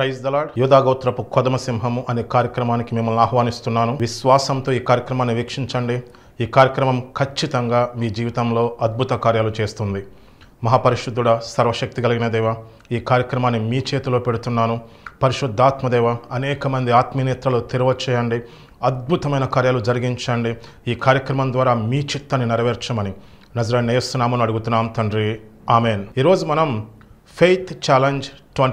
Praise the lord. యోధాగోత్రపు కొదమ సింహము అనే కార్యక్రమానికి మిమ్మల్ని ఆహ్వానిస్తున్నాను. విశ్వాసంతో ఈ కార్యక్రమాన్ని వీక్షించండి. ఈ కార్యక్రమం ఖచ్చితంగా మీ జీవితంలో అద్భుత కార్యాలు చేస్తుంది. మహాపరిశుద్ధుడా, సర్వశక్తి కలిగిన దేవ, ఈ కార్యక్రమాన్ని మీ చేతిలో పెడుతున్నాను. పరిశుద్ధాత్మదేవ, అనేక మంది ఆత్మీయనేత్రలు తెరవచ్చేయండి, అద్భుతమైన కార్యాలు జరిగించండి. ఈ కార్యక్రమం ద్వారా మీ చిత్తాన్ని నెరవేర్చమని నజరేయుడైన యేసు నామమున అడుగుతున్నాం తండ్రి, ఆమెన్. ఈరోజు మనం ఫెయిత్ ఛాలెంజ్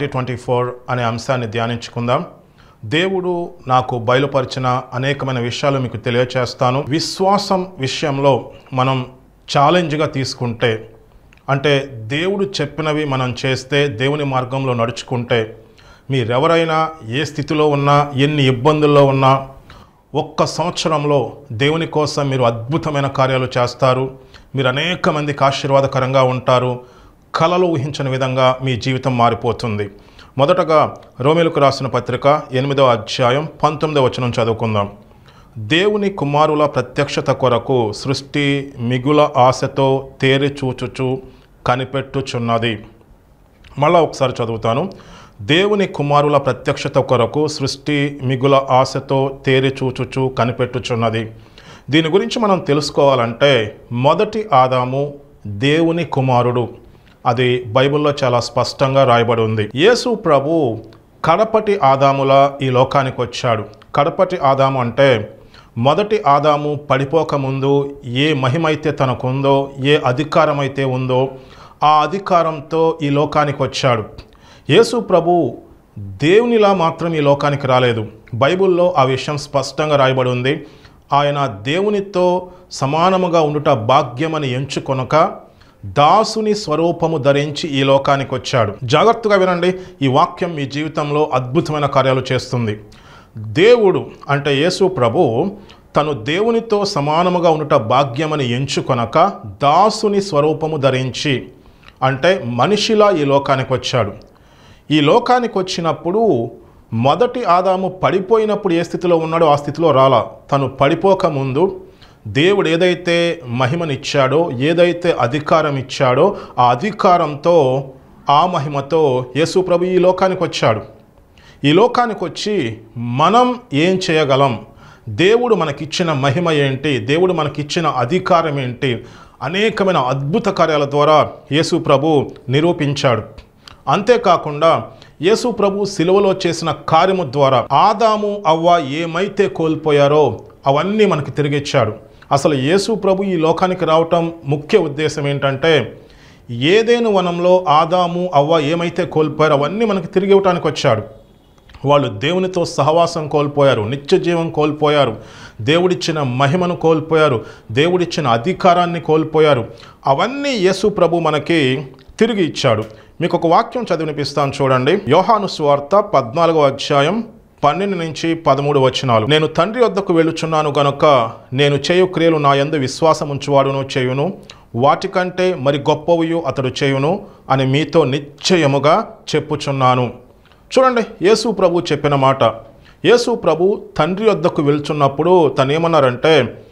2024 అనే అంశాన్ని ధ్యానించుకుందాం. దేవుడు నాకు బయలుపరిచిన అనేకమైన విషయాలు మీకు తెలియచేస్తాను. విశ్వాసం విషయంలో మనం ఛాలెంజ్గా తీసుకుంటే, అంటే దేవుడు చెప్పినవి మనం చేస్తే, దేవుని మార్గంలో నడుచుకుంటే, మీరెవరైనా ఏ స్థితిలో ఉన్నా, ఎన్ని ఇబ్బందుల్లో ఉన్నా, ఒక్క సంవత్సరంలో దేవుని కోసం మీరు అద్భుతమైన కార్యాలు చేస్తారు. మీరు అనేక మందికి ఆశీర్వాదకరంగా ఉంటారు. కలలు ఊహించని విధంగా మీ జీవితం మారిపోతుంది. మొదటగా రోమీయులకు రాసిన పత్రిక 8వ అధ్యాయం 19వ వచనం చదువుకుందాం. దేవుని కుమారుల ప్రత్యక్షత కొరకు సృష్టి మిగుల ఆశతో తేరి చూచుచు కనిపెట్టుచున్నది. మళ్ళా ఒకసారి చదువుతాను. దేవుని కుమారుల ప్రత్యక్షత కొరకు సృష్టి మిగుల ఆశతో తేరి చూచుచు కనిపెట్టుచున్నది. దీని గురించి మనం తెలుసుకోవాలంటే, మొదటి ఆదాము దేవుని కుమారుడు. అది బైబిల్లో చాలా స్పష్టంగా రాయబడి ఉంది. యేసు ప్రభు కడపటి ఆదాములా ఈ లోకానికి వచ్చాడు. కడపటి ఆదాము అంటే మొదటి ఆదాము పడిపోకముందు ఏ మహిమైతే తనకుందో, ఏ అధికారం అయితే ఉందో, ఆ అధికారంతో ఈ లోకానికి వచ్చాడు. యేసు ప్రభు దేవునిలా మాత్రం ఈ లోకానికి రాలేదు. బైబిల్లో ఆ విషయం స్పష్టంగా రాయబడి ఉంది. ఆయన దేవునితో సమానముగా ఉండుట భాగ్యమని ఎంచుకొనక దాసుని స్వరూపము ధరించి ఈ లోకానికి వచ్చాడు. జాగ్రత్తగా వినండి, ఈ వాక్యం మీ జీవితంలో అద్భుతమైన కార్యాలు చేస్తుంది. దేవుడు అంటే యేసు ప్రభు తను దేవునితో సమానముగా ఉండుట భాగ్యమని ఎంచుకొనక దాసుని స్వరూపము ధరించి, అంటే మనిషిలా ఈ లోకానికి వచ్చాడు. ఈ లోకానికి వచ్చినప్పుడు మొదటి ఆదాము పడిపోయినప్పుడు ఏ స్థితిలో ఉన్నాడో ఆ స్థితిలో రాలా. తను పడిపోకముందు దేవుడు ఏదైతే మహిమనిచ్చాడో, ఏదైతే అధికారం ఇచ్చాడో, ఆ అధికారంతో, ఆ మహిమతో యేసు ప్రభు ఈ లోకానికి వచ్చాడు. ఈ లోకానికి వచ్చి మనం ఏం చేయగలం, దేవుడు మనకిచ్చిన మహిమ ఏంటి, దేవుడు మనకిచ్చిన అధికారం ఏంటి, అనేకమైన అద్భుత కార్యాల ద్వారా యేసు ప్రభు నిరూపించాడు. అంతేకాకుండా యేసు ప్రభు సిలువలో చేసిన కార్యము ద్వారా ఆదాము అవ్వ ఏమైతే కోల్పోయారో అవన్నీ మనకి తిరిగిచ్చాడు. అసలు యేసు ప్రభు ఈ లోకానికి రావటం ముఖ్య ఉద్దేశం ఏంటంటే, ఏదైనా వనంలో ఆదాము అవ్వ ఏమైతే కోల్పోయారో అవన్నీ మనకి తిరిగి ఇవ్వటానికి వచ్చాడు. వాళ్ళు దేవునితో సహవాసం కోల్పోయారు, నిత్య జీవం కోల్పోయారు, దేవుడిచ్చిన మహిమను కోల్పోయారు, దేవుడిచ్చిన అధికారాన్ని కోల్పోయారు. అవన్నీ యేసు ప్రభు మనకి తిరిగి ఇచ్చాడు. మీకు ఒక వాక్యం చదివినిపిస్తాను చూడండి. యోహాను సువార్త 14వ అధ్యాయం 12 నుంచి 13 వచనాలు. నేను తండ్రి వద్దకు వెళ్ళుచున్నాను గనుక నేను చేయు క్రియలు నా యందు విశ్వాసం ఉంచువాడును చేయును, వాటికంటే మరి గొప్పవియు అతడు చేయును అని మీతో నిశ్చయముగా చెప్పుచున్నాను. చూడండి, యేసు ప్రభు చెప్పిన మాట. యేసు ప్రభు తండ్రి వద్దకు వెళ్తున్నప్పుడు తను ఏమన్నారంటే,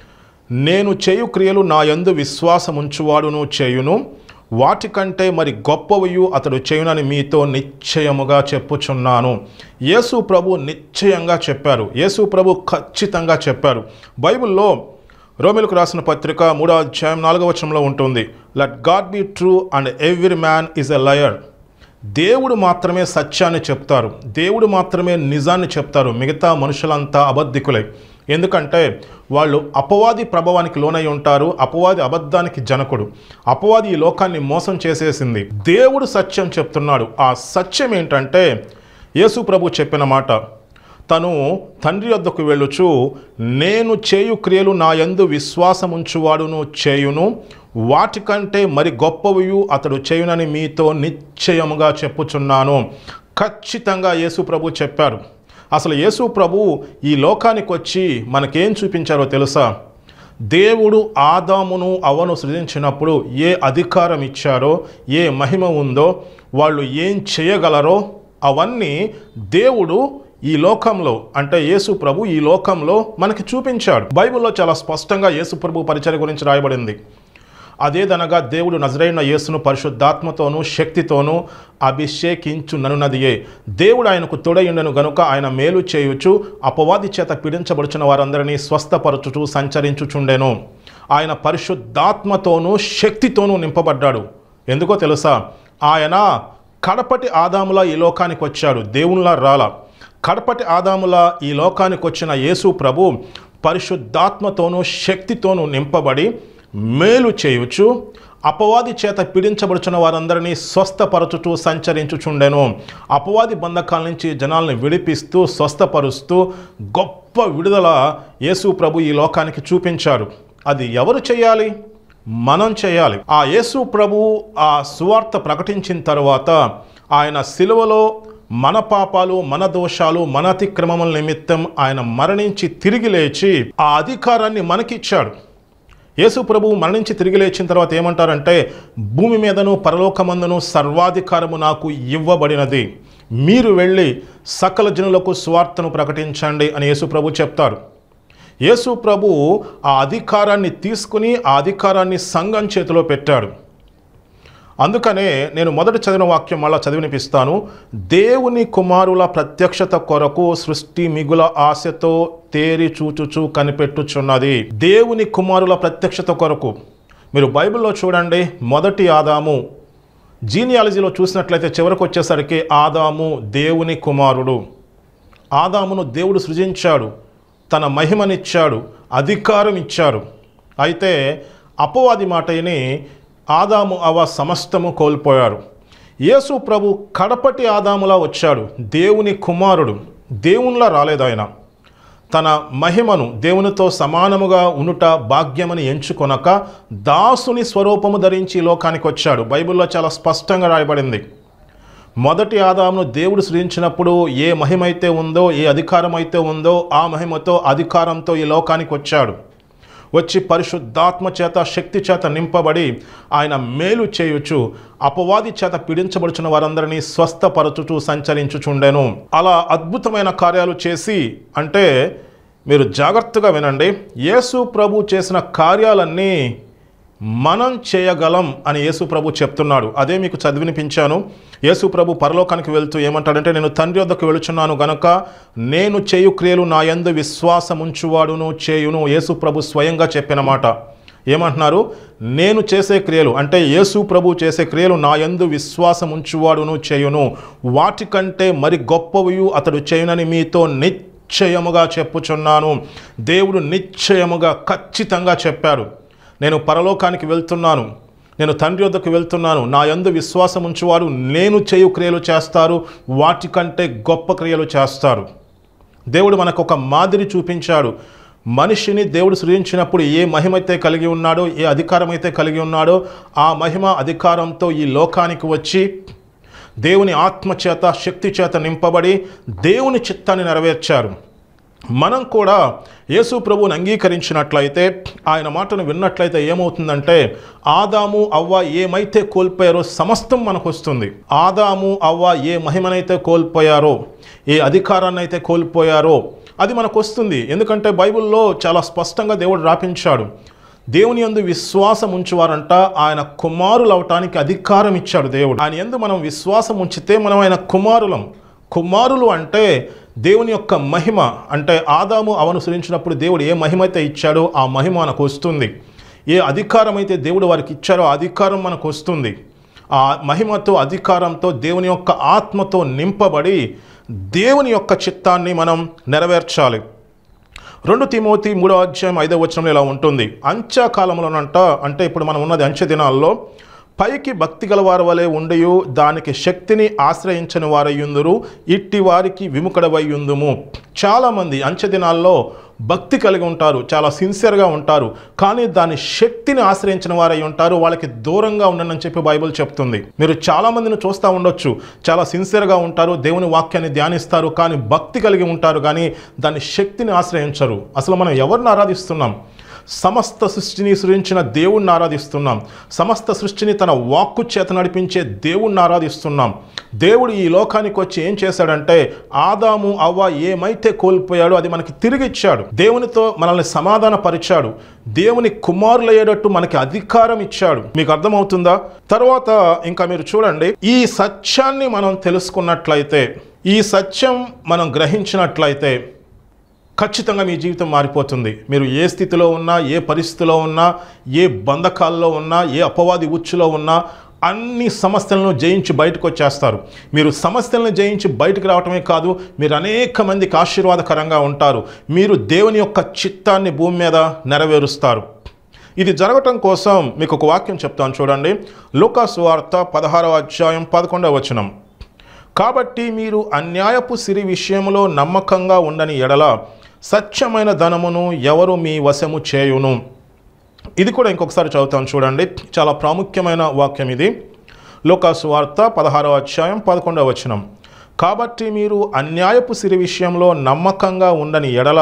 నేను చేయు క్రియలు నా యందు విశ్వాసం ఉంచువాడును చేయును, వాటికంటే మరి గొప్పవియు అతడు చేయునని మీతో నిశ్చయముగా చెప్పుచున్నాను. యేసు ప్రభు నిశ్చయంగా చెప్పారు. యేసు ప్రభు ఖచ్చితంగా చెప్పారు. బైబిల్లో రోమీయులకు రాసిన పత్రిక 3వ అధ్యాయం 4వ వచనంలో ఉంటుంది, let God be true and every man is a liar. దేవుడు మాత్రమే సత్యాన్ని చెప్తారు, దేవుడు మాత్రమే నిజాన్ని చెప్తారు. మిగతా మనుషులంతా అబద్ధికులై. ఎందుకంటే వాళ్ళు అపవాది ప్రభావానికి లోనై ఉంటారు. అపవాది అబద్ధానికి జనకుడు. అపవాది ఈ లోకాన్ని మోసం చేసేసింది. దేవుడు సత్యం చెప్తున్నాడు. ఆ సత్యం ఏంటంటే యేసు ప్రభు చెప్పిన మాట. తను తండ్రి వద్దకు వెళ్ళుచు, నేను చేయు క్రియలు నా యందు విశ్వాసముంచువాడును చేయును, వాటికంటే మరి గొప్పవియు అతడు చేయునని మీతో నిశ్చయముగా చెప్పుచున్నాను. ఖచ్చితంగా యేసు ప్రభు చెప్పారు. అసలు యేసు ప్రభు ఈ లోకానికి వచ్చి మనకేం చూపించారో తెలుసా? దేవుడు ఆదామును అవ్వను సృజించినప్పుడు ఏ అధికారం ఇచ్చారో, ఏ మహిమ ఉందో, వాళ్ళు ఏం చేయగలరో అవన్నీ దేవుడు ఈ లోకంలో, అంటే యేసు ప్రభు ఈ లోకంలో మనకి చూపించాడు. బైబిల్లో చాలా స్పష్టంగా యేసు ప్రభు పరిచర్య గురించి రాయబడింది. అదేదనగా దేవుడు నజరైన యేసును పరిశుద్ధాత్మతోనూ శక్తితోనూ అభిషేకించుననున్నదియే. దేవుడు ఆయనకు తోడయుండెను గనుక ఆయన మేలు చేయుచు అపవాది చేత పీడించబడుచున్న వారందరినీ స్వస్థపరచుచు సంచరించుచుండెను. ఆయన పరిశుద్ధాత్మతోనూ శక్తితోనూ నింపబడ్డాడు. ఎందుకో తెలుసా? ఆయన కడపటి ఆదాములా ఈ లోకానికి వచ్చాడు, దేవునిలా రాలా. కడపటి ఆదాములా ఈ లోకానికి వచ్చిన యేసు ప్రభు పరిశుద్ధాత్మతోనూ శక్తితోనూ నింపబడి మేలు చేయుచు అపవాది చేత పీడించబడుచున్న వారందరినీ స్వస్థపరచుచూ సంచరించుచుండెను. అపవాది బంధకాల నుంచి జనాల్ని విడిపిస్తూ స్వస్థపరుస్తూ గొప్ప విడుదల యేసు ప్రభు ఈ లోకానికి చూపించాడు. అది ఎవరు చేయాలి? మనం చేయాలి. ఆ యేసు ప్రభు ఆ సువార్త ప్రకటించిన తర్వాత ఆయన సిలువలో మన పాపాలు, మన దోషాలు, మన అతిక్రమముల నిమిత్తం ఆయన మరణించి తిరిగి లేచి ఆ అధికారాన్ని మనకిచ్చాడు. యేసు ప్రభువు మరణించి తిరిగి లేచిన తర్వాత ఏమంటారంటే, భూమి మీదను పరలోకమందును సర్వాధికారము నాకు ఇవ్వబడినది, మీరు వెళ్ళి సకల జనులకు సువార్తను ప్రకటించండి అని యేసు ప్రభు చెప్తారు. యేసు ప్రభు ఆ అధికారాన్ని తీసుకుని ఆ అధికారాన్ని సంఘం చేతిలో పెట్టాడు. అందుకనే నేను మొదట చదివిన వాక్యం మళ్ళా చదివినిపిస్తాను. దేవుని కుమారుల ప్రత్యక్షత కొరకు సృష్టి మిగుల ఆశతో తేరి చూచుచు కనిపెట్టుచున్నది. దేవుని కుమారుల ప్రత్యక్షత కొరకు మీరు బైబిల్లో చూడండి. మొదటి ఆదాము జీనియాలజీలో చూసినట్లయితే చివరికి వచ్చేసరికి ఆదాము దేవుని కుమారుడు. ఆదామును దేవుడు సృజించాడు, తన మహిమనిచ్చాడు, అధికారం ఇచ్చాడు. అయితే అపవాది మాటని ఆదాము అవ సమస్తము కోల్పోయారు. యేసు ప్రభు కడపటి ఆదాములా వచ్చాడు, దేవుని కుమారుడు. దేవునిలా రాలేదు ఆయన. తన మహిమను దేవునితో సమానముగా ఉనుట భాగ్యమని ఎంచుకొనక దాసుని స్వరూపము ధరించి లోకానికి వచ్చాడు. బైబిల్లో చాలా స్పష్టంగా రాయబడింది. మొదటి ఆదామును దేవుడు సృజించినప్పుడు ఏ మహిమైతే ఉందో, ఏ అధికారం అయితే ఉందో ఆ మహిమతో అధికారంతో ఈ లోకానికి వచ్చాడు. వచ్చి పరిశుద్ధాత్మ చేత శక్తి చేత నింపబడి ఆయన మేలు చేయుచు అపవాది చేత పీడించబడుచున్న వారందరినీ స్వస్థపరచుచు సంచరించుచుండెను. అలా అద్భుతమైన కార్యాలు చేసి, అంటే మీరు జాగ్రత్తగా వినండి, యేసు ప్రభు చేసిన కార్యాలన్నీ మనం చేయగలం అని యేసు ప్రభు చెప్తున్నాడు. అదే మీకు చదివినిపించాను. యేసు ప్రభు పరలోకానికి వెళ్తూ ఏమంటాడంటే, నేను తండ్రి వద్దకు వెళుచున్నాను గనుక నేను చేయు క్రియలు నా యందు విశ్వాసముంచువాడును చేయును. యేసు ప్రభు స్వయంగా చెప్పిన మాట. ఏమంటున్నారు? నేను చేసే క్రియలు, అంటే యేసు ప్రభు చేసే క్రియలు నా యందు విశ్వాసముంచువాడును చేయును, వాటికంటే మరి గొప్పవి అతడు చేయునని మీతో నిశ్చయముగా చెప్పుచున్నాను. దేవుడు నిశ్చయముగా ఖచ్చితంగా చెప్పాడు. నేను పరలోకానికి వెళ్తున్నాను, నేను తండ్రి వద్దకు వెళ్తున్నాను, నా యందు విశ్వాసం ఉంచువారు నేను చేయు క్రియలు చేస్తారు, వాటికంటే గొప్ప క్రియలు చేస్తారు. దేవుడు మనకు ఒక మాదిరి చూపించాడు. మనిషిని దేవుడు సృజించినప్పుడు ఏ మహిమైతే కలిగి ఉన్నాడో, ఏ అధికారం అయితే కలిగి ఉన్నాడో ఆ మహిమ అధికారంతో ఈ లోకానికి వచ్చి దేవుని ఆత్మ చేత శక్తి చేత నింపబడి దేవుని చిత్తాన్ని నెరవేర్చారు. మనం కూడా యేసు ప్రభువుని అంగీకరించినట్లయితే, ఆయన మాటను విన్నట్లయితే ఏమవుతుందంటే, ఆదాము అవ్వ ఏమైతే కోల్పోయారో సమస్తం మనకు వస్తుంది. ఆదాము అవ్వ ఏ మహిమనైతే కోల్పోయారో, ఏ అధికారాన్ని అయితే కోల్పోయారో అది మనకు వస్తుంది. ఎందుకంటే బైబిల్లో చాలా స్పష్టంగా దేవుడు రాపించాడు. దేవుని యందు విశ్వాసం ఉంచువారంట ఆయన కుమారులు అవటానికి అధికారం ఇచ్చాడు దేవుడు. ఆయన యందు మనం విశ్వాసం ఉంచితే మనం ఆయన కుమారులం. కుమారులు అంటే దేవుని యొక్క మహిమ. అంటే ఆదాము అవను సృజించినప్పుడు దేవుడు ఏ మహిమ అయితే ఇచ్చాడో ఆ మహిమ మనకు వస్తుంది. ఏ అధికారం అయితే దేవుడు వారికి ఇచ్చారో ఆ అధికారం మనకు వస్తుంది. ఆ మహిమతో అధికారంతో దేవుని యొక్క ఆత్మతో నింపబడి దేవుని యొక్క చిత్తాన్ని మనం నెరవేర్చాలి. 2 తిమోతి 3:5 ఇలా ఉంటుంది. అంత్యకాలంలోనంట, అంటే ఇప్పుడు మనం ఉన్నది అంచె దినాల్లో, పైకి భక్తి గలవారి వలె ఉండియు దానికి శక్తిని ఆశ్రయించని వారయ్యుందురు, ఇట్టి వారికి విముఖుడవయ్యుందుము. చాలామంది అంచె దినాల్లో భక్తి కలిగి ఉంటారు, చాలా సిన్సియర్గా ఉంటారు, కానీ దాని శక్తిని ఆశ్రయించిన వారై ఉంటారు. వాళ్ళకి దూరంగా ఉండనని చెప్పి బైబిల్ చెప్తుంది. మీరు చాలామందిని చూస్తూ ఉండొచ్చు, చాలా సిన్సియర్గా ఉంటారు, దేవుని వాక్యాన్ని ధ్యానిస్తారు, కానీ భక్తి కలిగి ఉంటారు, కానీ దాని శక్తిని ఆశ్రయించరు. అసలు మనం ఎవరిని ఆరాధిస్తున్నాం? సమస్త సృష్టిని సృజించిన దేవుణ్ణి ఆరాధిస్తున్నాం. సమస్త సృష్టిని తన వాక్కు చేత నడిపించే దేవుణ్ణి ఆరాధిస్తున్నాం. దేవుడు ఈ లోకానికి వచ్చి ఏం చేశాడంటే, ఆదాము అవ్వ ఏమైతే కోల్పోయాడో అది మనకి తిరిగి ఇచ్చాడు. దేవునితో మనల్ని సమాధాన పరిచాడు. దేవుని కుమారులయ్యేటట్టు మనకి అధికారం ఇచ్చాడు. మీకు అర్థమవుతుందా? తర్వాత ఇంకా మీరు చూడండి, ఈ సత్యాన్ని మనం తెలుసుకున్నట్లయితే, ఈ సత్యం మనం గ్రహించినట్లయితే ఖచ్చితంగా మీ జీవితం మారిపోతుంది. మీరు ఏ స్థితిలో ఉన్నా, ఏ పరిస్థితిలో ఉన్నా, ఏ బంధకాల్లో ఉన్నా, ఏ అపవాది ఉచ్చులో ఉన్నా అన్ని సమస్యలను జయించి బయటకు వచ్చేస్తారు. మీరు సమస్యలను జయించి బయటకు రావటమే కాదు, మీరు అనేక మందికి ఆశీర్వాదకరంగా ఉంటారు. మీరు దేవుని యొక్క చిత్తాన్ని భూమి మీద నెరవేరుస్తారు. ఇది జరగటం కోసం మీకు ఒక వాక్యం చెప్తాను చూడండి. లూకా సువార్త 16వ అధ్యాయం 11వ వచనం. కాబట్టి మీరు అన్యాయపు సిరి విషయంలో నమ్మకంగా ఉండని ఎడల సత్యమైన ధనమును ఎవరు మీ వశము చేయును. ఇది కూడా ఇంకొకసారి చదువుతాను చూడండి. చాలా ప్రాముఖ్యమైన వాక్యం ఇది. లూకా సువార్త 16వ అధ్యాయం 11వ వచనం. కాబట్టి మీరు అన్యాయపు సిరి విషయంలో నమ్మకంగా ఉండని ఎడల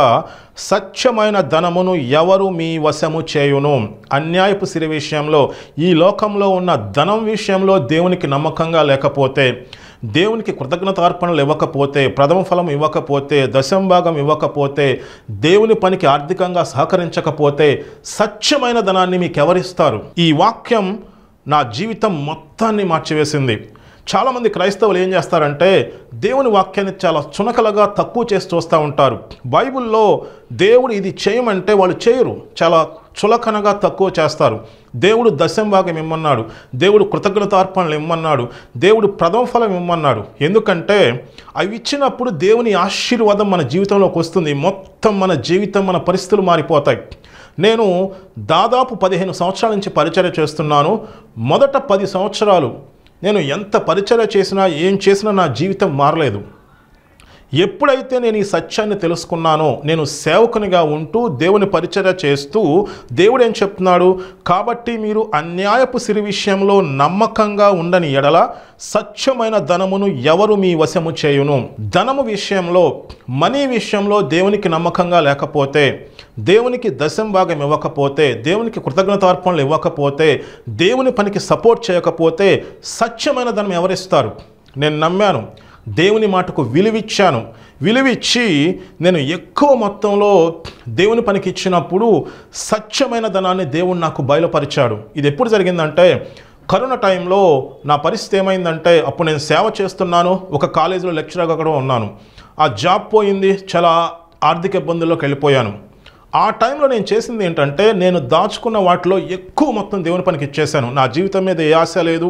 సత్యమైన ధనమును ఎవరు మీ వశము చేయును. అన్యాయపు సిరి విషయంలో, ఈ లోకంలో ఉన్న ధనం విషయంలో దేవునికి నమ్మకంగా లేకపోతే, దేవునికి కృతజ్ఞతార్పణలు ఇవ్వకపోతే, ప్రథమ ఫలం ఇవ్వకపోతే, దశంభాగం ఇవ్వకపోతే, దేవుని పనికి ఆర్థికంగా సహకరించకపోతే సత్యమైన ధనాన్ని మీకు ఎవరిస్తారు? ఈ వాక్యం నా జీవితం మొత్తాన్ని మార్చివేసింది. చాలామంది క్రైస్తవులు ఏం చేస్తారంటే, దేవుని వాక్యాన్ని చాలా చునకలుగా తక్కువ చేసి చూస్తూ ఉంటారు. బైబిల్లో దేవుడు ఇది చేయమంటే వాళ్ళు చేయరు, చాలా చులకనగా తక్కువ చేస్తారు. దేవుడు దశంభాగం ఇమ్మన్నాడు, దేవుడు కృతజ్ఞతార్పణలు ఇమ్మన్నాడు, దేవుడు ప్రథమ ఫలం ఇమ్మన్నాడు. ఎందుకంటే అవి ఇచ్చినప్పుడు దేవుని ఆశీర్వాదం మన జీవితంలోకి వస్తుంది. మొత్తం మన జీవితం, మన పరిస్థితులు మారిపోతాయి. నేను దాదాపు 15 సంవత్సరాల నుంచి పరిచర్య చేస్తున్నాను. మొదట 10 సంవత్సరాలు నేను ఎంత పరిచర్య చేసినా, ఏం చేసినా నా జీవితం మారలేదు. ఎప్పుడైతే నేను ఈ సత్యాన్ని తెలుసుకున్నానో, నేను సేవకునిగా ఉంటూ దేవుని పరిచర్య చేస్తూ దేవుడు ఏం చెప్తున్నాడు, కాబట్టి మీరు అన్యాయపు సిరి విషయంలో నమ్మకంగా ఉండని ఎడల సత్యమైన ధనమును ఎవరు మీ వశము చేయును. ధనము విషయంలో, మనీ విషయంలో దేవునికి నమ్మకంగా లేకపోతే, దేవునికి దశంభాగం ఇవ్వకపోతే, దేవునికి కృతజ్ఞతార్పణలు ఇవ్వకపోతే, దేవుని పనికి సపోర్ట్ చేయకపోతే సత్యమైన ధనం ఎవరిస్తారు? నేను నమ్మాను, దేవుని మాటకు విలువిచ్చాను. విలువిచ్చి నేను ఎక్కువ మొత్తంలో దేవుని పనికి ఇచ్చినప్పుడు సత్యమైన ధనాన్ని దేవుడు నాకు బయలుపరిచాడు. ఇది ఎప్పుడు జరిగిందంటే, కరోనా టైంలో నా పరిస్థితి ఏమైందంటే, అప్పుడు నేను సేవ చేస్తున్నాను, ఒక కాలేజీలో లెక్చరర్గా కూడా ఉన్నాను. ఆ జాబ్ పోయింది, చాలా ఆర్థిక ఇబ్బందుల్లోకి వెళ్ళిపోయాను. ఆ టైంలో నేను చేసింది ఏంటంటే, నేను దాచుకున్న వాటిలో ఎక్కువ మొత్తం దేవుని పనికి ఇచ్చేశాను. నా జీవితం మీద ఏ ఆశ లేదు,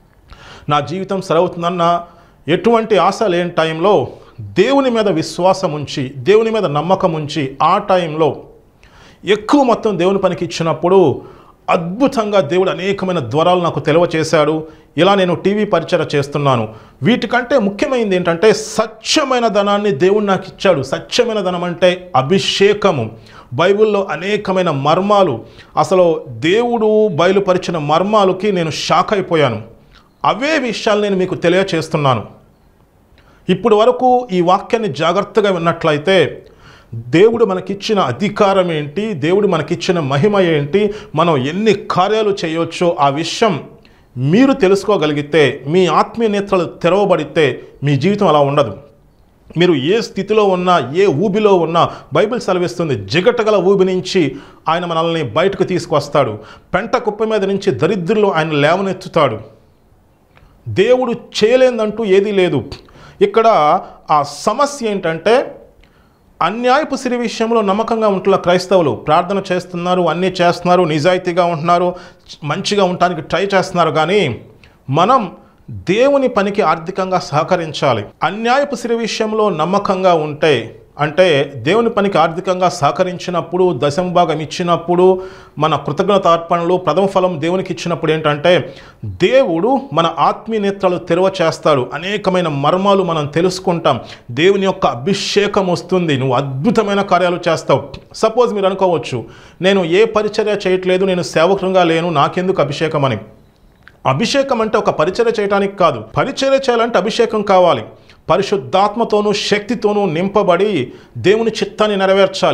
నా జీవితం సరవుతుందన్న ఎటువంటి ఆశ లేని టైంలో దేవుని మీద విశ్వాసం ఉంచి, దేవుని మీద నమ్మకం ఉంచి, ఆ టైంలో ఎక్కువ మొత్తం దేవుని పనికి ఇచ్చినప్పుడు అద్భుతంగా దేవుడు అనేకమైన ద్వారాలు నాకు తెలియచేశాడు. ఇలా నేను టీవీ పరిచర్య చేస్తున్నాను. వీటికంటే ముఖ్యమైనది ఏంటంటే, సత్యమైన ధనాన్ని దేవుడు నాకు ఇచ్చాడు. సత్యమైన ధనం అంటే అభిషేకము. బైబిల్లో అనేకమైన మర్మాలు, అసలు దేవుడు బయలుపరిచిన మర్మాలకి నేను షాక్ అయిపోయాను. అవే విషయాలు నేను మీకు తెలియచేస్తున్నాను. ఇప్పుడు వరకు ఈ వాక్యాన్ని జాగ్రత్తగా విన్నట్లయితే, దేవుడు మనకిచ్చిన అధికారం ఏంటి, దేవుడు మనకిచ్చిన మహిమ ఏంటి, మనం ఎన్ని కార్యాలు చేయవచ్చో ఆ విషయం మీరు తెలుసుకోగలిగితే, మీ ఆత్మీయ నేత్రాలు తెరవబడితే మీ జీవితం అలా ఉండదు. మీరు ఏ స్థితిలో ఉన్నా, ఏ ఊబిలో ఉన్నా, బైబిల్ సెలవిస్తుంది, జిగటగల ఊబి నుంచి ఆయన మనల్ని బయటకు తీసుకొస్తాడు. పెంట కుప్ప మీద నుంచి దరిద్రులు ఆయన లేవనెత్తుతాడు. దేవుడు చేయలేదంటూ ఏదీ లేదు. ఇక్కడ ఆ సమస్య ఏంటంటే, అన్యాయపు సిరి విషయంలో నమ్మకంగా ఉంటున్న క్రైస్తవులు ప్రార్థన చేస్తున్నారు, అన్నీ చేస్తున్నారు, నిజాయితీగా ఉంటున్నారు, మంచిగా ఉండటానికి ట్రై చేస్తున్నారు. కానీ మనం దేవుని పనికి ఆర్థికంగా సహకరించాలి. అన్యాయపు సిరి విషయంలో నమ్మకంగా ఉంటే, అంటే దేవుని పనికి ఆర్థికంగా సహకరించినప్పుడు, దశంభాగం ఇచ్చినప్పుడు, మన కృతజ్ఞతార్పణలు ప్రథమ ఫలం దేవునికి ఇచ్చినప్పుడు ఏంటంటే, దేవుడు మన ఆత్మీయ నేత్రాలు తెరవ చేస్తాడు. అనేకమైన మర్మాలు మనం తెలుసుకుంటాం. దేవుని యొక్క అభిషేకం వస్తుంది, నువ్వు అద్భుతమైన కార్యాలు చేస్తావు. సపోజ్ మీరు అనుకోవచ్చు, నేను ఏ పరిచర్య చేయట్లేదు, నేను సేవకునిగా లేను, నాకెందుకు అభిషేకం అని. అభిషేకం అంటే ఒక పరిచర్య చేయడానికి కాదు. పరిచర్య చేయాలంటే అభిషేకం కావాలి. పరిశుద్ధాత్మతోనూ శక్తితోనూ నింపబడి దేవుని చిత్తాన్ని నెరవేర్చాలి.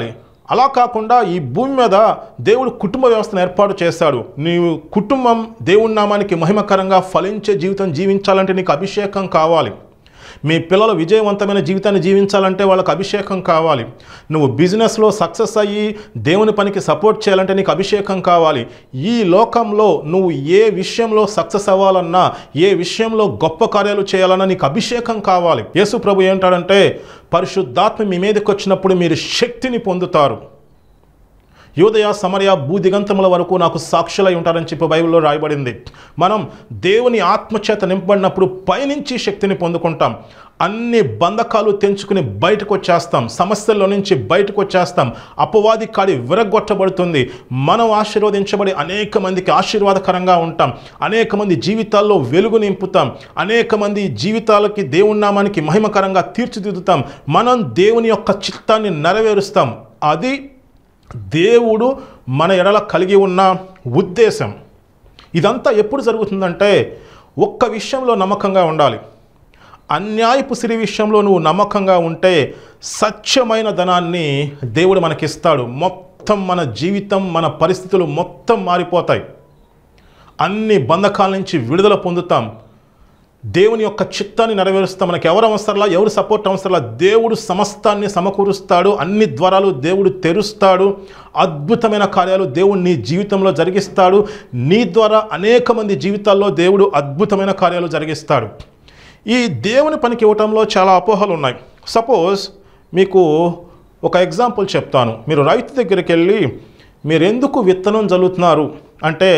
అలా కాకుండా ఈ భూమి మీద దేవుడు కుటుంబ వ్యవస్థను ఏర్పాటు చేశాడు. నీవు కుటుంబం దేవుని నామానికి మహిమకరంగా ఫలించే జీవితం జీవించాలంటే నీకు అభిషేకం కావాలి. మీ పిల్లలు విజయవంతమైన జీవితాన్ని జీవించాలంటే వాళ్ళకి అభిషేకం కావాలి. నువ్వు బిజినెస్లో సక్సెస్ అయ్యి దేవుని పనికి సపోర్ట్ చేయాలంటే నీకు అభిషేకం కావాలి. ఈ లోకంలో నువ్వు ఏ విషయంలో సక్సెస్ అవ్వాలన్నా, ఏ విషయంలో గొప్ప కార్యాలు చేయాలన్నా నీకు అభిషేకం కావాలి. యేసు ప్రభు ఏంటాడంటే, పరిశుద్ధాత్మ మీ మీదకి వచ్చినప్పుడు మీరు శక్తిని పొందుతారు. యూదయ సమరయ భూదిగంతముల వరకు నాకు సాక్షులై ఉంటారని చెప్పి బైబిల్లో రాయబడింది. మనం దేవుని ఆత్మచేత నింపబడినప్పుడు పైనుంచి శక్తిని పొందుకుంటాం. అన్ని బంధకాలు తెంచుకుని బయటకు వచ్చేస్తాం. సమస్యల్లో నుంచి బయటకు వచ్చేస్తాం. అపవాది కాడి విరగొట్టబడుతుంది. మనం ఆశీర్వదించబడి అనేక మందికి ఆశీర్వాదకరంగా ఉంటాం. అనేక మంది జీవితాల్లో వెలుగు నింపుతాం. అనేక మంది జీవితాలకి దేవుని నామానికి మహిమకరంగా తీర్చిదిద్దుతాం. మనం దేవుని యొక్క చిత్తాన్ని నెరవేరుస్తాం. అది దేవుడు మన ఎడల కలిగి ఉన్న ఉద్దేశం. ఇదంతా ఎప్పుడు జరుగుతుందంటే, ఒక్క విషయంలో నమ్మకంగా ఉండాలి. అన్యాయపు సిరి విషయంలో నువ్వు నమ్మకంగా ఉంటే సత్యమైన ధనాన్ని దేవుడు మనకిస్తాడు. మొత్తం మన జీవితం, మన పరిస్థితులు మొత్తం మారిపోతాయి. అన్ని బంధకాల నుంచి విడుదల పొందుతాం. దేవుని యొక్క చిత్తాన్ని నెరవేరుస్తాం. మనకి ఎవరు అవసరంలా, ఎవరు సపోర్ట్ అవసరంలా, దేవుడు సమస్తాన్ని సమకూరుస్తాడు. అన్ని ద్వారాలు దేవుడు తెరుస్తాడు. అద్భుతమైన కార్యాలు దేవుడు నీ జీవితంలో జరిగిస్తాడు. నీ ద్వారా అనేక మంది జీవితాల్లో దేవుడు అద్భుతమైన కార్యాలు జరిగిస్తాడు. ఈ దేవుని పనికి ఇవ్వటంలో చాలా అపోహలు ఉన్నాయి. సపోజ్ మీకు ఒక ఎగ్జాంపుల్ చెప్తాను. మీరు రైతు దగ్గరికి వెళ్ళి మీరు ఎందుకు విత్తనం జల్లుతున్నారు అంటే,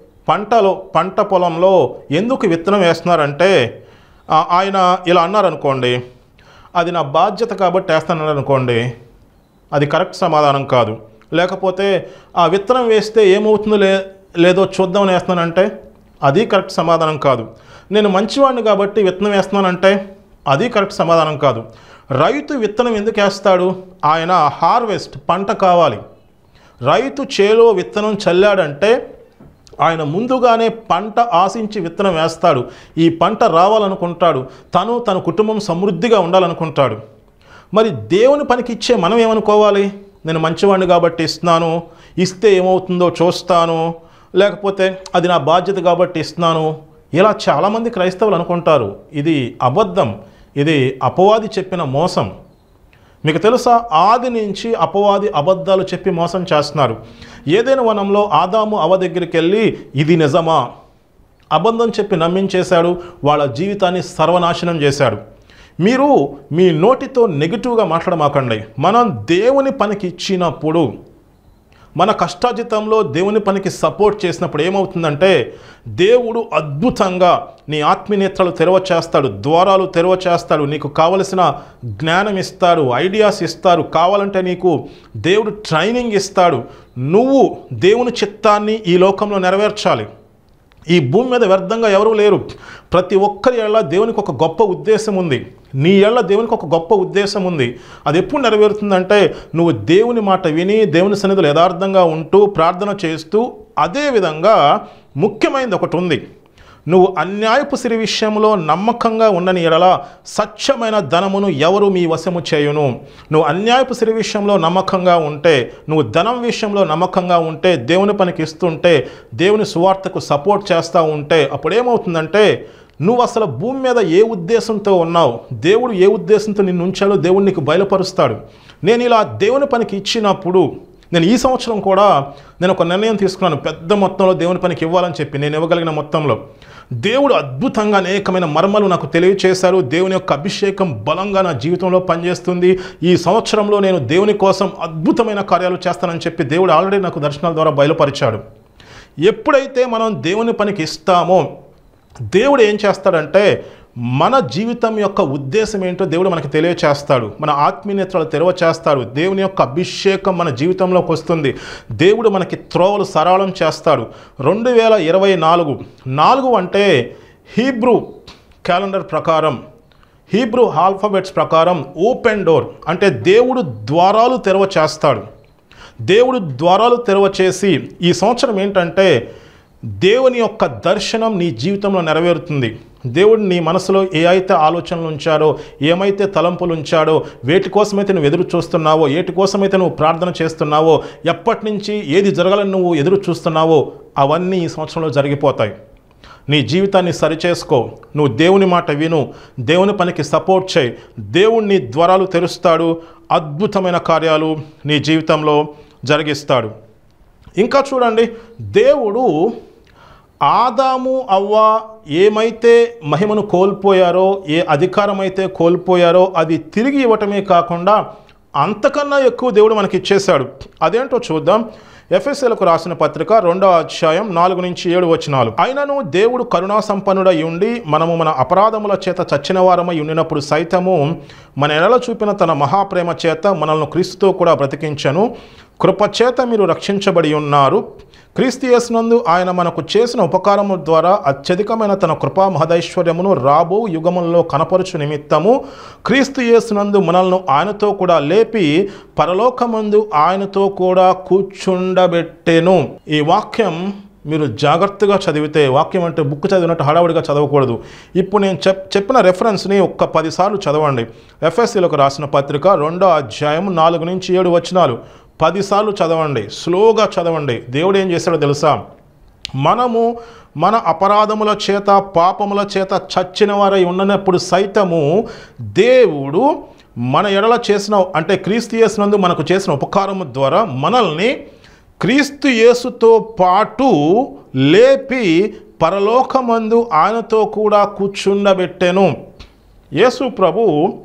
పంట పొలంలో ఎందుకు విత్తనం వేస్తున్నారంటే, ఆయన ఇలా అన్నారనుకోండి, అది నా బాధ్యత కాబట్టి వేస్తానన్నారు అనుకోండి, అది కరెక్ట్ సమాధానం కాదు. లేకపోతే ఆ విత్తనం వేస్తే ఏమవుతుందో లేదో చూద్దామని వేస్తున్నానంటే అది కరెక్ట్ సమాధానం కాదు. నేను మంచివాడిని కాబట్టి విత్తనం వేస్తున్నానంటే అది కరెక్ట్ సమాధానం కాదు. రైతు విత్తనం ఎందుకు వేస్తాడు? ఆయన హార్వెస్ట్, పంట కావాలి. రైతు చేలో విత్తనం చల్లాడంటే ఆయన ముందుగానే పంట ఆశించి విత్తనం వేస్తాడు. ఈ పంట రావాలనుకుంటాడు. తన కుటుంబం సమృద్ధిగా ఉండాలనుకుంటాడు. మరి దేవుని పనికి ఇచ్చే మనం ఏమనుకోవాలి? నేను మంచివాడిని కాబట్టి ఇస్తున్నాను, ఇస్తే ఏమవుతుందో చూస్తాను, లేకపోతే అది నా బాధ్యత కాబట్టి ఇస్తున్నాను. ఇలా చాలామంది క్రైస్తవులు అనుకుంటారు. ఇది అబద్ధం. ఇది అపవాది చెప్పిన మోసం. మీకు తెలుసా, ఆది నుంచి అపవాది అబద్ధాలు చెప్పి మోసం చేస్తున్నారు. ఏదైనా వనంలో ఆదాము అవ్వ దగ్గరికి వెళ్ళి ఇది నిజమా, అబద్ధం చెప్పి నమ్మించేశాడు. వాళ్ళ జీవితాన్ని సర్వనాశనం చేశాడు. మీరు మీ నోటితో నెగిటివ్గా మాట్లాడమాకండి. మనం దేవుని పనికి ఇచ్చినప్పుడు, మన కష్టాజితంలో దేవుని పనికి సపోర్ట్ చేసినప్పుడు ఏమవుతుందంటే, దేవుడు అద్భుతంగా నీ ఆత్మీయనేత్రాలు తెరవచేస్తాడు, ద్వారాలు తెరవచేస్తాడు. నీకు కావలసిన జ్ఞానం ఇస్తాడు, ఐడియాస్ ఇస్తారు. కావాలంటే నీకు దేవుడు ట్రైనింగ్ ఇస్తాడు. నువ్వు దేవుని చిత్తాన్ని ఈ లోకంలో నెరవేర్చాలి. ఈ భూమి మీద వ్యర్థంగా ఎవరూ లేరు. ప్రతి ఒక్కరి ఏళ్ళ దేవునికి ఒక గొప్ప ఉద్దేశం ఉంది. నీ ఏళ్ళ దేవునికి ఒక గొప్ప ఉద్దేశం ఉంది. అది ఎప్పుడు నెరవేరుతుందంటే, నువ్వు దేవుని మాట విని దేవుని సన్నిధిలో యథార్థంగా ఉంటూ ప్రార్థన చేస్తూ. అదేవిధంగా ముఖ్యమైనది ఒకటి ఉంది. నువ్వు అన్యాయపు సిరి విషయంలో నమ్మకంగా ఉండని ఎడల సత్యమైన ధనమును ఎవరు మీ వశము చేయును. నువ్వు అన్యాయపు సిరి విషయంలో నమ్మకంగా ఉంటే, నువ్వు ధనం విషయంలో నమ్మకంగా ఉంటే, దేవుని పనికి ఇస్తుంటే, దేవుని సువార్తకు సపోర్ట్ చేస్తూ ఉంటే, అప్పుడేమవుతుందంటే, నువ్వు అసలు భూమి మీద ఏ ఉద్దేశంతో ఉన్నావు, దేవుడు ఏ ఉద్దేశంతో నిన్ను ఉంచాడో దేవుడు నీకు బయలుపరుస్తాడు. నేను ఇలా దేవుని పనికి ఇచ్చినప్పుడు, నేను ఈ సంవత్సరం కూడా నేను ఒక నిర్ణయం తీసుకున్నాను. పెద్ద మొత్తంలో దేవుని పనికి ఇవ్వాలని చెప్పి నేను ఇవ్వగలిగిన మొత్తంలో దేవుడు అద్భుతంగా అనేకమైన మర్మాలు నాకు తెలియచేశారు. దేవుని యొక్క అభిషేకం బలంగా నా జీవితంలో పనిచేస్తుంది. ఈ సంవత్సరంలో నేను దేవుని కోసం అద్భుతమైన కార్యాలు చేస్తానని చెప్పి దేవుడు ఆల్రెడీ నాకు దర్శనాల ద్వారా బయలుపరిచాడు. ఎప్పుడైతే మనం దేవుని పనికి ఇస్తామో, దేవుడు ఏం చేస్తాడంటే, మన జీవితం యొక్క ఉద్దేశం ఏంటో దేవుడు మనకి తెలియచేస్తాడు. మన ఆత్మీయనేత్రాలు తెరవచేస్తాడు. దేవుని యొక్క అభిషేకం మన జీవితంలోకి వస్తుంది. దేవుడు మనకి త్రోవలు సరళం చేస్తాడు. 2024 అంటే హీబ్రూ క్యాలెండర్ ప్రకారం, హీబ్రూ ఆల్ఫాబెట్స్ ప్రకారం ఓపెన్ డోర్ అంటే దేవుడు ద్వారాలు తెరవచేస్తాడు. దేవుడు ద్వారాలు తెరవచేసి ఈ సంవత్సరం ఏంటంటే, దేవుని యొక్క దర్శనం నీ జీవితంలో నెరవేరుతుంది. దేవుడు నీ మనసులో ఏ అయితే ఆలోచనలు ఉంచాడో, ఏమైతే తలంపులు ఉంచాడో, వేటి కోసమైతే నువ్వు ఎదురు చూస్తున్నావో, ఏటి కోసమైతే నువ్వు ప్రార్థన చేస్తున్నావో, ఎప్పటి నుంచి ఏది జరగాలని నువ్వు ఎదురు చూస్తున్నావో అవన్నీ ఈ సంవత్సరంలో జరిగిపోతాయి. నీ జీవితాన్ని సరిచేసుకో. నువ్వు దేవుని మాట విను, దేవుని పనికి సపోర్ట్ చేయి. దేవుణ్ణి ద్వారాలు తెరుస్తాడు, అద్భుతమైన కార్యాలు నీ జీవితంలో జరిగిస్తాడు. ఇంకా చూడండి, దేవుడు ఆదాము అవ్వ ఏమైతే మహిమను కోల్పోయారో, ఏ అధికారం అయితే కోల్పోయారో అది తిరిగి ఇవ్వటమే కాకుండా అంతకన్నా ఎక్కువ దేవుడు మనకి ఇచ్చేశాడు. అదేంటో చూద్దాం. ఎఫెసీయులకు రాసిన పత్రిక 2వ అధ్యాయం 4-7 వచనాలు. అయినను దేవుడు కరుణా సంపన్నుడై ఉండి మనము మన అపరాధముల చేత చచ్చిన వారమై ఉండినప్పుడు సైతము మన ఎడల చూపిన తన మహాప్రేమ చేత మనల్ని క్రీస్తుతో కూడా బ్రతికించెను. కృపచేత మీరు రక్షించబడి ఉన్నారు. క్రీస్తు యేసునందు ఆయన మనకు చేసిన ఉపకారము ద్వారా అత్యధికమైన తన కృపా మహదైశ్వర్యమును రాబో యుగములలో కనపరుచు నిమిత్తము క్రీస్తు యేసునందు మనల్ని ఆయనతో కూడా లేపి పరలోకమందు ఆయనతో కూడా కూర్చుండబెట్టెను. ఈ వాక్యం మీరు జాగ్రత్తగా చదివితే, వాక్యం అంటే బుక్ చదివినట్టు హడావుడిగా చదవకూడదు. ఇప్పుడు నేను చెప్పిన రెఫరెన్స్ని ఒక్క 10 సార్లు చదవండి. ఎఫెసీయులకు రాసిన పత్రిక 2వ అధ్యాయం 4-7 వచనాలు 10 సార్లు చదవండి, స్లోగా చదవండి. దేవుడు ఏం చేశాడో తెలుసా? మనము మన అపరాధముల చేత పాపముల చేత చచ్చిన వారై ఉన్నప్పుడు సైతము దేవుడు మన ఎడల చేసిన, అంటే క్రీస్తు యేసునందు మనకు చేసిన ఉపకారము ద్వారా మనల్ని క్రీస్తు యేసుతో పాటు లేపి పరలోకమందు ఆయనతో కూడా కూర్చుండబెట్టెను. యేసు ప్రభు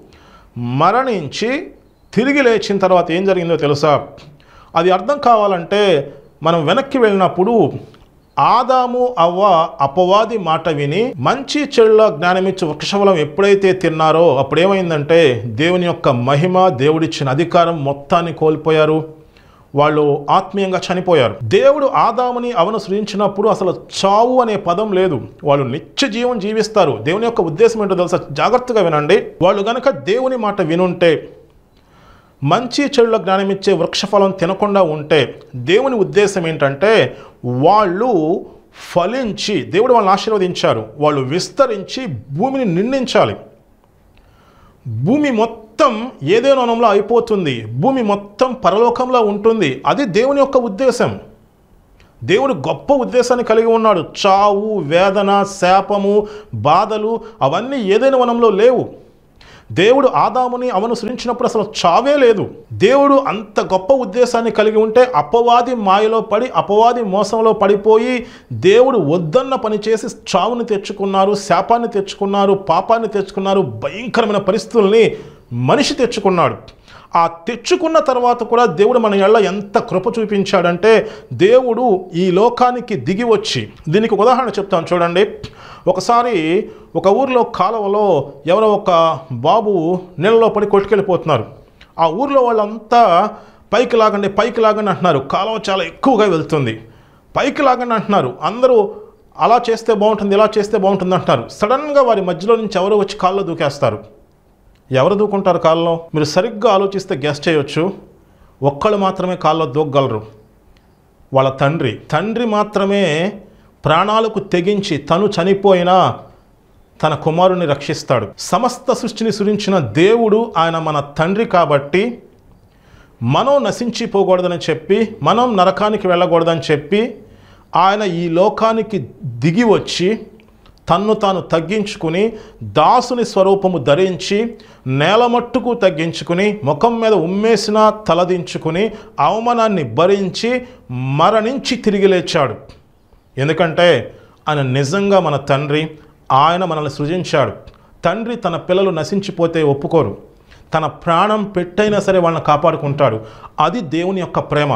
మరణించి తిరిగి లేచిన తర్వాత ఏం జరిగిందో తెలుసా? అది అర్థం కావాలంటే మనం వెనక్కి వెళ్ళినప్పుడు ఆదాము అవ్వ అపవాది మాట విని మంచి చెడుల జ్ఞానమిచ్చు వృక్షఫలం ఎప్పుడైతే తిన్నారో అప్పుడేమైందంటే దేవుని యొక్క మహిమ, దేవుడిచ్చిన అధికారం మొత్తాన్ని కోల్పోయారు. వాళ్ళు ఆత్మీయంగా చనిపోయారు. దేవుడు ఆదాముని అవను సృజించినప్పుడు అసలు చావు అనే పదం లేదు. వాళ్ళు నిత్య జీవం జీవిస్తారు. దేవుని యొక్క ఉద్దేశం ఏంటో తెలుసా? జాగ్రత్తగా వినండి. వాళ్ళు గనక దేవుని మాట వినుంటే, మంచి చెడుల జ్ఞానమిచ్చే వృక్షఫలం తినకుండా ఉంటే, దేవుని ఉద్దేశం ఏంటంటే వాళ్ళు ఫలించి, దేవుడు వాళ్ళని ఆశీర్వదించారు, వాళ్ళు విస్తరించి భూమిని నిండించాలి. భూమి మొత్తం ఏదేనో వనంలో అయిపోతుంది, భూమి మొత్తం పరలోకంలో ఉంటుంది. అది దేవుని యొక్క ఉద్దేశం. దేవుడు గొప్ప ఉద్దేశాన్ని కలిగి ఉన్నాడు. చావు, వేదన, శాపము, బాధలు అవన్నీ ఏదైనా వనంలో లేవు. దేవుడు ఆదాముని అవను సృజించినప్పుడు అసలు చావే లేదు. దేవుడు అంత గొప్ప ఉద్దేశాన్ని కలిగి ఉంటే అపవాది మాయలో పడి, అపవాది మోసంలో పడిపోయి దేవుడు వద్దన్న పని చేసి చావుని తెచ్చుకున్నారు, శాపాన్ని తెచ్చుకున్నారు, పాపాన్ని తెచ్చుకున్నారు, భయంకరమైన పరిస్థితుల్ని మనిషి తెచ్చుకున్నాడు. ఆ తెచ్చుకున్న తర్వాత కూడా దేవుడు మన ఎళ్ళ ఎంత కృప చూపించాడంటే, దేవుడు ఈ లోకానికి దిగి వచ్చి, దీనికి ఒక ఉదాహరణ చెప్తాను చూడండి. ఒకసారి ఒక ఊర్లో కాలువలో ఎవరో ఒక బాబు నీళ్ళలో పడి కొట్టుకెళ్ళిపోతున్నారు. ఆ ఊర్లో వాళ్ళంతా పైకి లాగండి, పైకి లాగండి అంటున్నారు. కాలువ చాలా ఎక్కువగా వెళ్తుంది, పైకి లాగండి అంటున్నారు. అందరూ అలా చేస్తే బాగుంటుంది, ఇలా చేస్తే బాగుంటుంది అంటున్నారు. సడన్గా వారి మధ్యలో నుంచి ఎవరో వచ్చి కాల్లో దూకేస్తారు. ఎవరు దూకుంటారు కాల్లో? మీరు సరిగ్గా ఆలోచిస్తే గెస్ చేయొచ్చు. ఒక్కళ్ళు మాత్రమే కాల్లో దూకగలరు, వాళ్ళ తండ్రి. తండ్రి మాత్రమే ప్రాణాలకు తెగించి తను చనిపోయినా తన కుమారుని రక్షిస్తాడు. సమస్త సృష్టిని సృజించిన దేవుడు ఆయన మన తండ్రి కాబట్టి మనం నశించిపోకూడదని చెప్పి, మనం నరకానికి వెళ్ళకూడదని చెప్పి ఆయన ఈ లోకానికి దిగి వచ్చి తన్ను తాను తగ్గించుకుని దాసుని స్వరూపము ధరించి నేలమట్టుకు తగ్గించుకుని ముఖం మీద ఉమ్మేసిన తలదించుకుని అవమానాన్ని భరించి మరణించి తిరిగి లేచాడు. ఎందుకంటే ఆయన నిజంగా మన తండ్రి. ఆయన మనల్ని సృజించాడు. తండ్రి తన పిల్లలు నశించిపోతే ఒప్పుకోరు. తన ప్రాణం పెట్టైనా సరే వాళ్ళని కాపాడుకుంటాడు. అది దేవుని యొక్క ప్రేమ.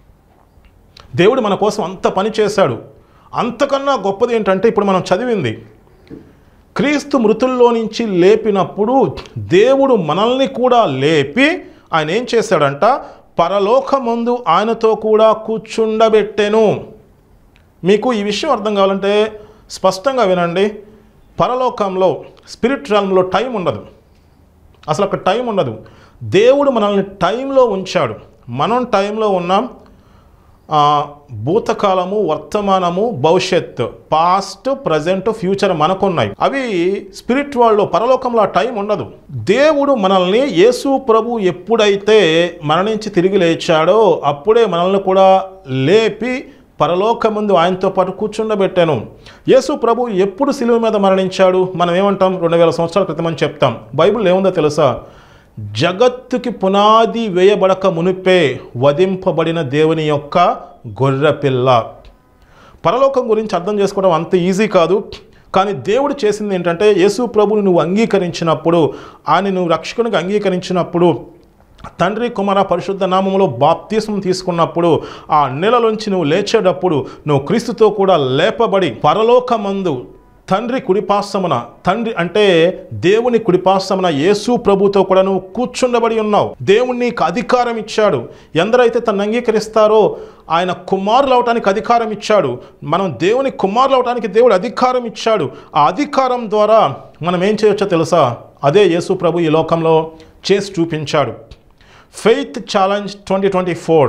దేవుడు మన కోసం అంత పని చేశాడు. అంతకన్నా గొప్పది ఏంటంటే ఇప్పుడు మనం చదివింది, క్రీస్తు మృతుల్లో నుంచి లేపినప్పుడు దేవుడు మనల్ని కూడా లేపి ఆయన ఏం చేశాడంట? పరలోకమందు ఆయనతో కూడా కూర్చుండబెట్టెను. మీకు ఈ విషయం అర్థం కావాలంటే స్పష్టంగా వినండి. పరలోకంలో, స్పిరిట్ realmలో టైం ఉండదు. అసలు అక్కడ టైం ఉండదు. దేవుడు మనల్ని టైంలో ఉంచాడు. మనం టైంలో ఉన్నాం. భూతకాలము, వర్తమానము, భవిష్యత్తు, పాస్ట్, ప్రజెంట్, ఫ్యూచర్ మనకున్నాయి. అవి స్పిరిట్ వరల్డ్లో, పరలోకంలో ఆ టైం ఉండదు. దేవుడు మనల్ని, యేసు ప్రభు ఎప్పుడైతే మరణించి తిరిగి లేచాడో అప్పుడే మనల్ని కూడా లేపి పరలోకమందు ఆయనతో పాటు కూర్చుండబెట్టాను. యేసు ప్రభు ఎప్పుడు శిలువ మీద మరణించాడు? మనం ఏమంటాం? 2000 సంవత్సరాల క్రితం అని చెప్తాం. బైబిల్ ఏముందో తెలుసా? జగత్తుకి పునాది వేయబడక మునిపే వధింపబడిన దేవుని యొక్క గొర్రెపిల్ల. పరలోకం గురించి అర్థం చేసుకోవడం అంత ఈజీ కాదు. కానీ దేవుడు చేసింది ఏంటంటే, యేసు ప్రభుని నువ్వు అంగీకరించినప్పుడు, ఆయన నువ్వు రక్షకునిగా అంగీకరించినప్పుడు, తండ్రి కుమార పరిశుద్ధ నామములో బాప్తిస్మం తీసుకున్నప్పుడు, ఆ నెలలోంచి నువ్వు లేచేటప్పుడు నువ్వు క్రీస్తుతో కూడా లేపబడి పరలోకమందు తండ్రి కుడిపార్శ్వమున, తండ్రి అంటే దేవుని కుడిపార్శ్వమున యేసు ప్రభుతో కూడా నువ్వు కూర్చుండబడి ఉన్నావు. దేవుడు నీకు అధికారం ఇచ్చాడు. ఎందరైతే తను అంగీకరిస్తారో ఆయన కుమారులు అవటానికి అధికారం ఇచ్చాడు. మనం దేవుని కుమారులు అవటానికి దేవుడు అధికారం ఇచ్చాడు. ఆ అధికారం ద్వారా మనం ఏం చేయొచ్చో తెలుసా? అదే యేసు ప్రభు ఈ లోకంలో చేసి చూపించాడు. Faith challenge 2024.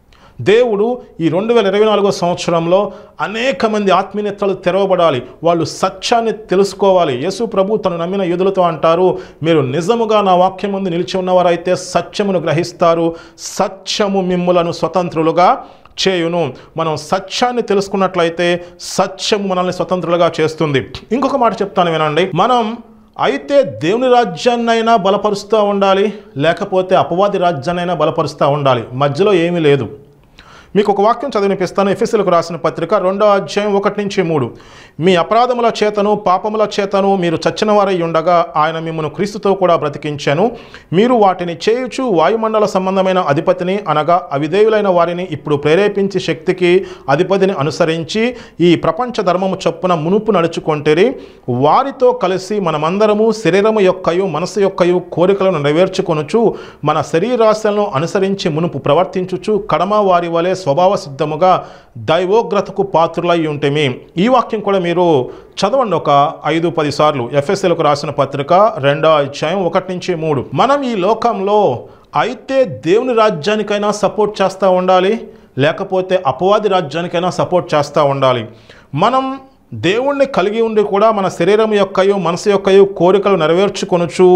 దేవుడు ఈ 2024 సంవత్సరంలో అనేక మంది ఆత్మీయతలు తెరవబడాలి. వాళ్ళు సత్యాన్ని తెలుసుకోవాలి. యేసు ప్రభు తను నమ్మిన యూదులతో అంటారు, మీరు నిజముగా నా వాక్యం ముందు నిలిచి ఉన్నవారైతే సత్యమును గ్రహిస్తారు, సత్యము మిమ్ములను స్వతంత్రులుగా చేయును. మనం సత్యాన్ని తెలుసుకున్నట్లయితే సత్యము మనల్ని స్వతంత్రులుగా చేస్తుంది. ఇంకొక మాట చెప్తాను వినండి. మనం అయితే దేవుని రాజ్యాన్నైనా బలపరుస్తూ ఉండాలి, లేకపోతే అపవాది రాజ్యాన్నైనా బలపరుస్తూ ఉండాలి. మధ్యలో ఏమీ లేదు. మీకు ఒక వాక్యం చదివినిపిస్తాను. ఎఫెసీయులకు రాసిన పత్రిక 2వ అధ్యాయం 1-3. మీ అపరాధముల చేతను పాపముల చేతను మీరు చచ్చిన వారై ఉండగా ఆయన మిమ్మల్ని క్రీస్తుతో కూడా బ్రతికించాను. మీరు వాటిని చేయుచు వాయుమండల సంబంధమైన అధిపతిని అనగా అవిధేయులైన వారిని ఇప్పుడు ప్రేరేపించి శక్తికి అధిపతిని అనుసరించి ఈ ప్రపంచ ధర్మము చొప్పున మునుపు నడుచుకొంటిరి. వారితో కలిసి మనమందరము శరీరము యొక్కయు మనసు యొక్కయు కోరికలను నెరవేర్చుకొనుచు మన శరీరాశలను అనుసరించి మునుపు ప్రవర్తించుచు కడమ వారి వలె స్వభావ సిద్ధముగా దైవోగ్రతకు పాత్రులై ఉంటేమి. ఈ వాక్యం కూడా మీరు చదవండి ఒక 5-10 సార్లు. ఎఫెసీయులకు రాసిన పత్రిక 2వ అధ్యాయం 1-3. మనం ఈ లోకంలో అయితే దేవుని రాజ్యానికైనా సపోర్ట్ చేస్తూ ఉండాలి, లేకపోతే అపవాది రాజ్యానికైనా సపోర్ట్ చేస్తూ ఉండాలి. మనం దేవుణ్ణి కలిగి ఉండి కూడా మన శరీరం యొక్కయు మనసు యొక్కయు కోరికలు నెరవేర్చుకొనుచు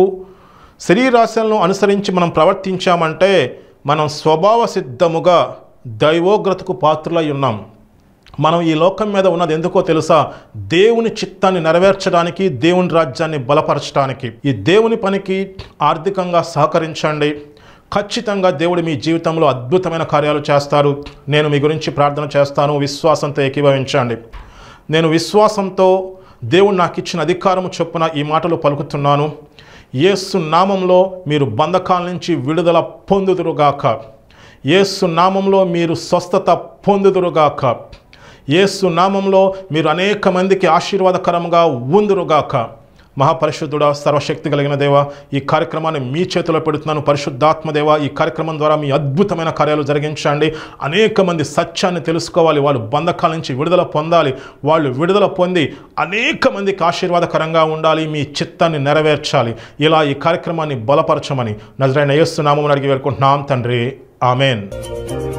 శరీరాశలను అనుసరించి మనం ప్రవర్తించామంటే మనం స్వభావ సిద్ధముగా దైవోగ్రతకు పాత్రులై ఉన్నాం. మనం ఈ లోకం మీద ఉన్నది ఎందుకో తెలుసా? దేవుని చిత్తాన్ని నెరవేర్చడానికి, దేవుని రాజ్యాన్ని బలపరచడానికి. ఈ దేవుని పనికి ఆర్థికంగా సహకరించండి. ఖచ్చితంగా దేవుడు మీ జీవితంలో అద్భుతమైన కార్యాలు చేస్తారు. నేను మీ గురించి ప్రార్థన చేస్తాను. విశ్వాసంతో ఏకీభవించండి. నేను విశ్వాసంతో దేవుడు నాకు ఇచ్చిన అధికారము చొప్పున ఈ మాటలు పలుకుతున్నాను. యేసు నామంలో మీరు బంధకాల నుంచి విడుదల పొందుదురుగాక. యేసు నామంలో మీరు స్వస్థత పొందుదురుగాక. యేసు నామంలో మీరు అనేక మందికి ఆశీర్వాదకరంగా ఉందురుగాక. మహాపరిశుద్ధుడా, సర్వశక్తి కలిగిన దేవ, ఈ కార్యక్రమాన్ని మీ చేతిలో పెడుతున్నాను. పరిశుద్ధాత్మదేవ, ఈ కార్యక్రమం ద్వారా మీ అద్భుతమైన కార్యాలు జరిగించండి. అనేక మంది సత్యాన్ని తెలుసుకోవాలి, వాళ్ళు బంధకాల నుంచి విడుదల పొందాలి. వాళ్ళు విడుదల పొంది అనేక మందికి ఆశీర్వాదకరంగా ఉండాలి, మీ చిత్తాన్ని నెరవేర్చాలి. ఇలా ఈ కార్యక్రమాన్ని బలపరచమని నజరైన యేసు నామమున అడిగి వేడుకుంటున్నాం తండ్రి. ఆమెన్.